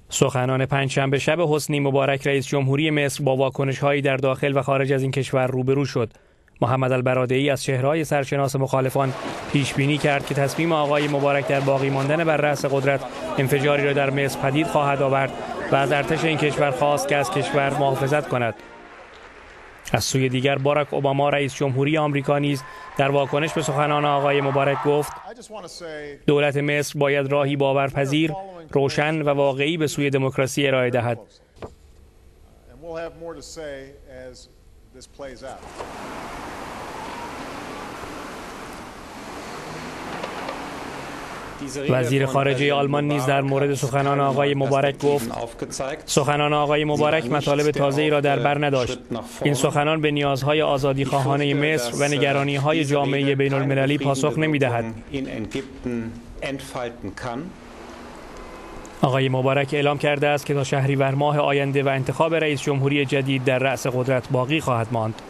سخنان پنجشنبه شب حسنی مبارک رئیس جمهوری مصر با واکنش‌هایی در داخل و خارج از این کشور روبرو شد. محمد البرادعی از چهره‌های سرشناس مخالفان پیش بینی کرد که تصمیم آقای مبارک در باقی ماندن بر رأس قدرت انفجاری را در مصر پدید خواهد آورد و از ارتش این کشور خواست که از کشور محافظت کند. از سوی دیگر باراک اوباما رئیس جمهوری آمریکا نیز در واکنش به سخنان آقای مبارک گفت دولت مصر باید راهی باورپذیر، روشن و واقعی به سوی دموکراسی ارائه دهد. وزیر خارجه آلمان نیز در مورد سخنان آقای مبارک گفت سخنان آقای مبارک مطالب تازه‌ای را در بر نداشت. این سخنان به نیازهای آزادیخواهانه مصر و نگرانی‌های جامعه بین‌المللی پاسخ نمی‌دهد. آقای مبارک اعلام کرده است که تا شهریور ماه آینده و انتخاب رئیس جمهوری جدید در رأس قدرت باقی خواهد ماند.